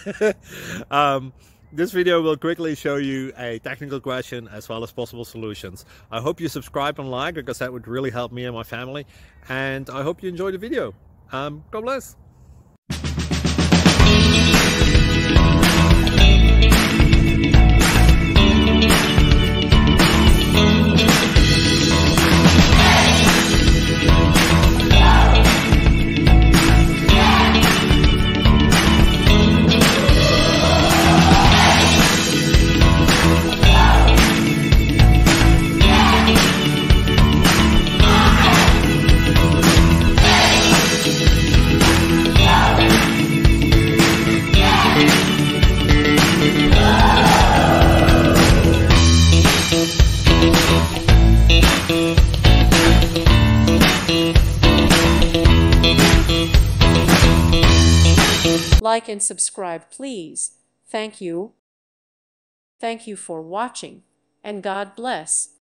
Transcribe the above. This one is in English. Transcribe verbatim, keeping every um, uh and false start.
um, this video will quickly show you a technical question as well as possible solutions. I hope you subscribe and like, because that would really help me and my family. And I hope you enjoy the video. Um, God bless. Like and subscribe, please. Thank you. Thank you for watching, and God bless.